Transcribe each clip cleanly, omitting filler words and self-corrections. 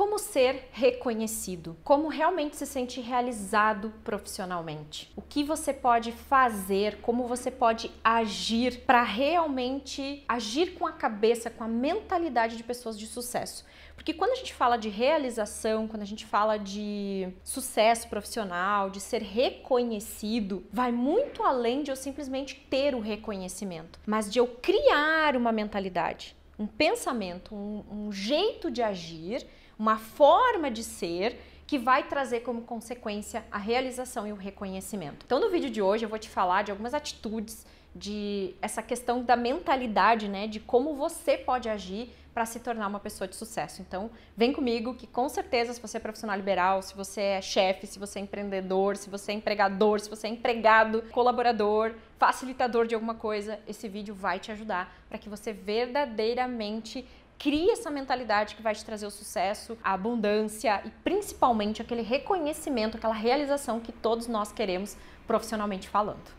Como ser reconhecido? Como realmente se sentir realizado profissionalmente? O que você pode fazer? Como você pode agir para realmente agir com a cabeça, com a mentalidade de pessoas de sucesso? Porque quando a gente fala de realização, quando a gente fala de sucesso profissional, de ser reconhecido, vai muito além de eu simplesmente ter o reconhecimento, mas de eu criar uma mentalidade, um pensamento, um jeito de agir, uma forma de ser que vai trazer como consequência a realização e o reconhecimento. Então, no vídeo de hoje eu vou te falar de algumas atitudes, de essa questão da mentalidade, né, de como você pode agir para se tornar uma pessoa de sucesso. Então, vem comigo que com certeza, se você é profissional liberal, se você é chefe, se você é empreendedor, se você é empregador, se você é empregado, colaborador, facilitador de alguma coisa, esse vídeo vai te ajudar para que você verdadeiramente crie essa mentalidade que vai te trazer o sucesso, a abundância e principalmente aquele reconhecimento, aquela realização que todos nós queremos profissionalmente falando.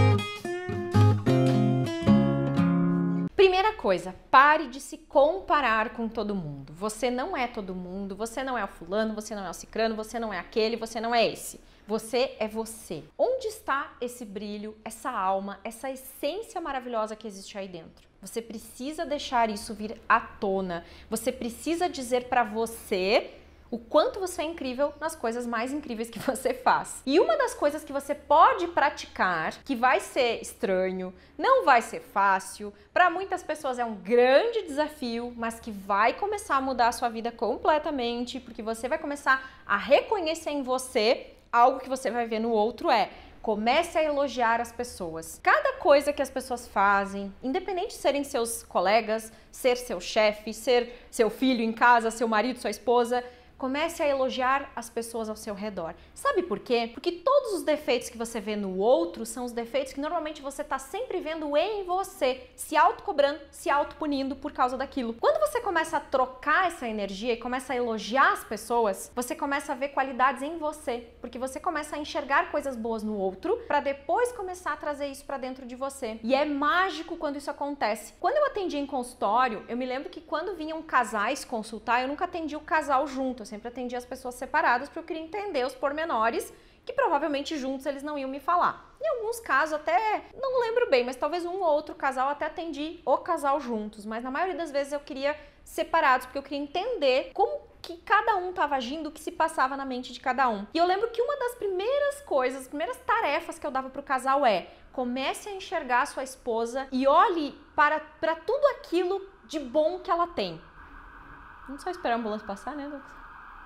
Primeira coisa, pare de se comparar com todo mundo. Você não é todo mundo, você não é o fulano, você não é o cicrano, você não é aquele, você não é esse. Você é você. Onde está esse brilho, essa alma, essa essência maravilhosa que existe aí dentro? Você precisa deixar isso vir à tona. Você precisa dizer para você o quanto você é incrível nas coisas mais incríveis que você faz. E uma das coisas que você pode praticar, que vai ser estranho, não vai ser fácil, para muitas pessoas é um grande desafio, mas que vai começar a mudar a sua vida completamente, porque você vai começar a reconhecer em você algo que você vai ver no outro comece a elogiar as pessoas. Cada coisa que as pessoas fazem, independente de serem seus colegas, ser seu chefe, ser seu filho em casa, seu marido, sua esposa, comece a elogiar as pessoas ao seu redor. Sabe por quê? Porque todos os defeitos que você vê no outro são os defeitos que normalmente você está sempre vendo em você, se autocobrando, se autopunindo por causa daquilo. Quando você começa a trocar essa energia e começa a elogiar as pessoas, você começa a ver qualidades em você, porque você começa a enxergar coisas boas no outro para depois começar a trazer isso para dentro de você. E é mágico quando isso acontece. Quando eu atendia em consultório, eu me lembro que quando vinham casais consultar, eu nunca atendia o casal junto, eu sempre atendia as pessoas separadas porque eu queria entender os pormenores que provavelmente juntos eles não iam me falar. Em alguns casos até, não lembro bem, mas talvez um ou outro casal até atendi o casal juntos, mas na maioria das vezes eu queria separados porque eu queria entender como que cada um estava agindo, o que se passava na mente de cada um. E eu lembro que uma das primeiras coisas, as primeiras tarefas que eu dava pro casal comece a enxergar a sua esposa e olhe para tudo aquilo de bom que ela tem. Não só esperar a ambulância passar, né, Lucas?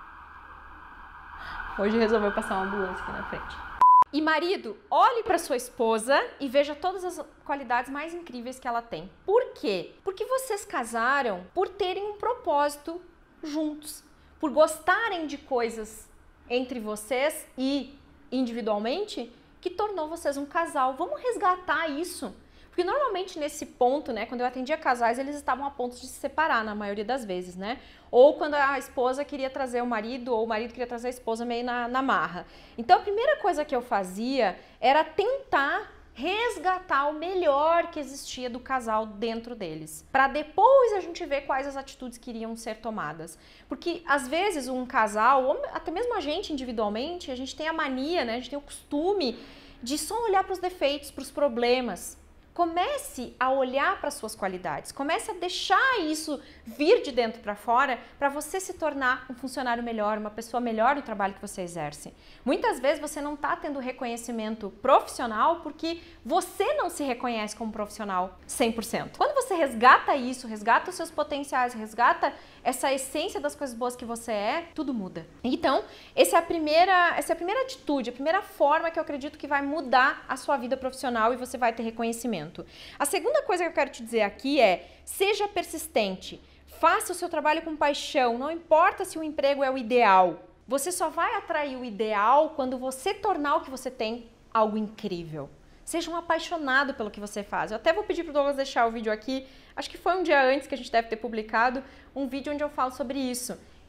Hoje resolveu passar uma ambulância aqui na frente. E marido, olhe para sua esposa e veja todas as qualidades mais incríveis que ela tem. Por quê? Porque vocês casaram por terem um propósito juntos, por gostarem de coisas entre vocês e individualmente que tornou vocês um casal. Vamos resgatar isso. Porque normalmente nesse ponto, né, quando eu atendia casais, eles estavam a ponto de se separar na maioria das vezes, né? Ou quando a esposa queria trazer o marido, ou o marido queria trazer a esposa meio na marra. Então a primeira coisa que eu fazia era tentar resgatar o melhor que existia do casal dentro deles, para depois a gente ver quais as atitudes que iriam ser tomadas. Porque às vezes um casal, ou até mesmo a gente individualmente, a gente tem a mania, né, a gente tem o costume de só olhar para os defeitos, para os problemas. Comece a olhar para as suas qualidades, comece a deixar isso vir de dentro para fora para você se tornar um funcionário melhor, uma pessoa melhor no trabalho que você exerce. Muitas vezes você não está tendo reconhecimento profissional porque você não se reconhece como profissional 100%. Quando você resgata isso, resgata os seus potenciais, resgata essa essência das coisas boas que você tudo muda. Então, essa é a primeira atitude, a primeira forma que eu acredito que vai mudar a sua vida profissional e você vai ter reconhecimento. A segunda coisa que eu quero te dizer aqui seja persistente, faça o seu trabalho com paixão, não importa se o emprego é o ideal. Você só vai atrair o ideal quando você tornar o que você tem algo incrível. Seja um apaixonado pelo que você faz. Eu até vou pedir para o Douglas deixar o vídeo aqui, acho que foi um dia antes que a gente deve ter publicado um vídeo onde eu falo sobre isso.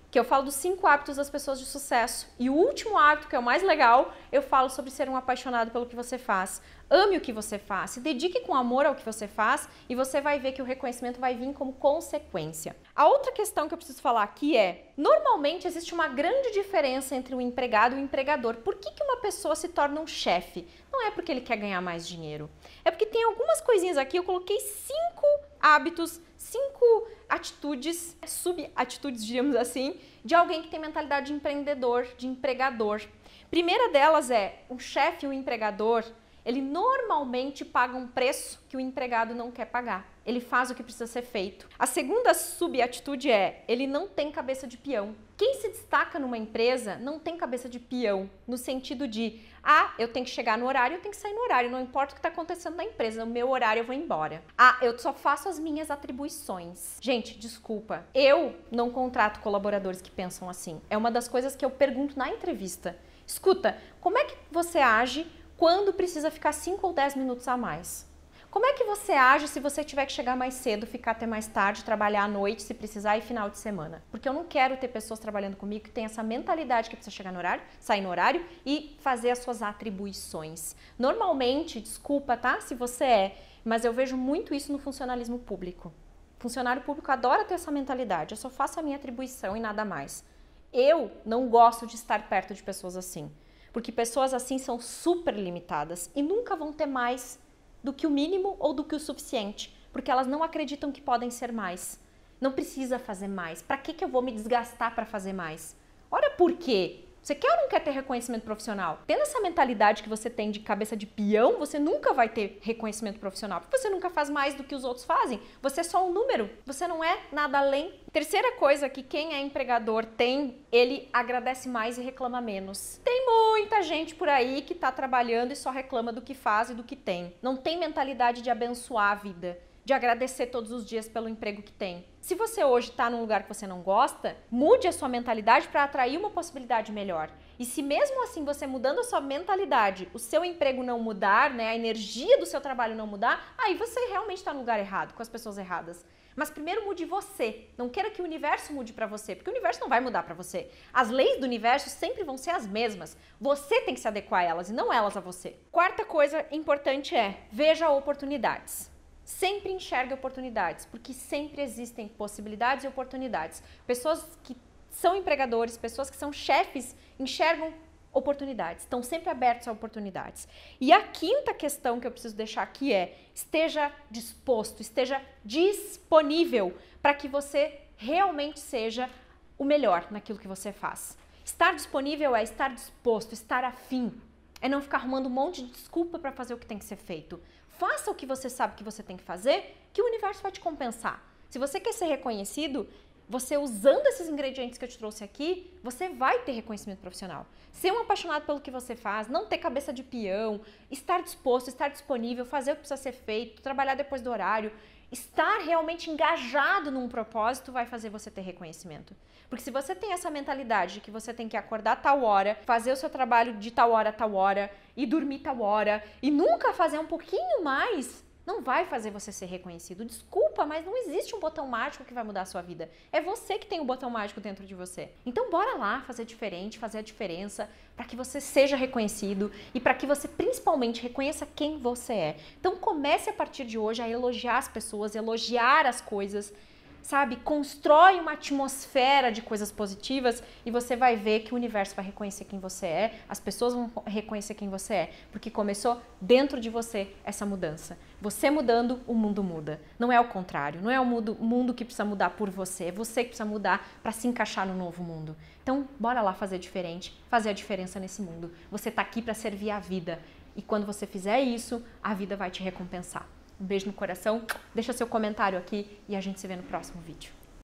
que eu falo dos 5 hábitos das pessoas de sucesso. E o último hábito, que é o mais legal, eu falo sobre ser um apaixonado pelo que você faz. Ame o que você faz, se dedique com amor ao que você faz e você vai ver que o reconhecimento vai vir como consequência. A outra questão que eu preciso falar aqui é, normalmente existe uma grande diferença entre o empregado e o empregador. Por que uma pessoa se torna um chefe? Não é porque ele quer ganhar mais dinheiro. É porque tem algumas coisinhas aqui, eu coloquei 5 hábitos, 5 atitudes, subatitudes, diríamos assim, de alguém que tem mentalidade de empreendedor, de empregador. Primeira delas é, um chefe, um empregador, ele normalmente paga um preço que o empregado não quer pagar. Ele faz o que precisa ser feito. A segunda subatitude é, ele não tem cabeça de peão. Quem se destaca numa empresa não tem cabeça de peão, no sentido de, eu tenho que chegar no horário, eu tenho que sair no horário, não importa o que está acontecendo na empresa, no meu horário eu vou embora. Eu só faço as minhas atribuições. Gente, desculpa, eu não contrato colaboradores que pensam assim. É uma das coisas que eu pergunto na entrevista. Escuta, como é que você age quando precisa ficar 5 ou 10 minutos a mais? Como é que você age se você tiver que chegar mais cedo, ficar até mais tarde, trabalhar à noite, se precisar, e final de semana? Porque eu não quero ter pessoas trabalhando comigo que tem essa mentalidade que precisa chegar no horário, sair no horário e fazer as suas atribuições. Normalmente, desculpa, tá? Se você mas eu vejo muito isso no funcionalismo público. O funcionário público adora ter essa mentalidade, eu só faço a minha atribuição e nada mais. Eu não gosto de estar perto de pessoas assim. Porque pessoas assim são super limitadas e nunca vão ter mais do que o mínimo ou do que o suficiente, porque elas não acreditam que podem ser mais. Não precisa fazer mais. Para que eu vou me desgastar para fazer mais? Ora, por quê? Você quer ou não quer ter reconhecimento profissional? Tendo essa mentalidade que você tem de cabeça de peão, você nunca vai ter reconhecimento profissional, porque você nunca faz mais do que os outros fazem. Você é só um número, você não é nada além. Terceira coisa que quem é empregador tem, ele agradece mais e reclama menos. Tem muita gente por aí que está trabalhando e só reclama do que faz e do que tem. Não tem mentalidade de abençoar a vida, de agradecer todos os dias pelo emprego que tem. Se você hoje está num lugar que você não gosta, mude a sua mentalidade para atrair uma possibilidade melhor. E se mesmo assim você mudando a sua mentalidade, o seu emprego não mudar, né, a energia do seu trabalho não mudar, aí você realmente está no lugar errado, com as pessoas erradas. Mas primeiro mude você. Não queira que o universo mude para você, porque o universo não vai mudar para você. As leis do universo sempre vão ser as mesmas. Você tem que se adequar a elas e não elas a você. Quarta coisa importante é, veja oportunidades. Sempre enxergue oportunidades, porque sempre existem possibilidades e oportunidades. Pessoas que são empregadores, pessoas que são chefes, enxergam oportunidades, estão sempre abertos a oportunidades. E a quinta questão que eu preciso deixar aqui é, esteja disposto, esteja disponível para que você realmente seja o melhor naquilo que você faz. Estar disponível é estar disposto, estar afim, é não ficar arrumando um monte de desculpa para fazer o que tem que ser feito. Faça o que você sabe que você tem que fazer, que o universo vai te compensar. Se você quer ser reconhecido, você usando esses ingredientes que eu te trouxe aqui, você vai ter reconhecimento profissional. Ser um apaixonado pelo que você faz, não ter cabeça de peão, estar disposto, estar disponível, fazer o que precisa ser feito, trabalhar depois do horário, estar realmente engajado num propósito vai fazer você ter reconhecimento. Porque se você tem essa mentalidade de que você tem que acordar a tal hora, fazer o seu trabalho de tal hora a tal hora, e dormir tal hora, e nunca fazer um pouquinho mais, não vai fazer você ser reconhecido. Desculpa, mas não existe um botão mágico que vai mudar a sua vida. É você que tem o botão mágico dentro de você. Então bora lá fazer diferente, fazer a diferença, para que você seja reconhecido e para que você principalmente reconheça quem você é. Então comece a partir de hoje a elogiar as pessoas, elogiar as coisas, sabe? Constrói uma atmosfera de coisas positivas e você vai ver que o universo vai reconhecer quem você é, as pessoas vão reconhecer quem você é, porque começou dentro de você essa mudança. Você mudando, o mundo muda. Não é o contrário, não é o mundo que precisa mudar por você, é você que precisa mudar para se encaixar no novo mundo. Então, bora lá fazer diferente, fazer a diferença nesse mundo. Você tá aqui para servir a vida e quando você fizer isso, a vida vai te recompensar. Um beijo no coração, deixa seu comentário aqui e a gente se vê no próximo vídeo.